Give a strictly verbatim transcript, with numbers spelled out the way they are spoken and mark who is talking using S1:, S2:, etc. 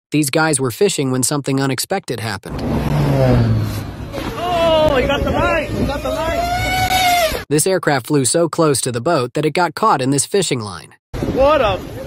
S1: These guys were fishing when something unexpected happened.
S2: Oh, he got the line! He got the line!
S1: This aircraft flew so close to the boat that it got caught in this fishing line.
S2: What a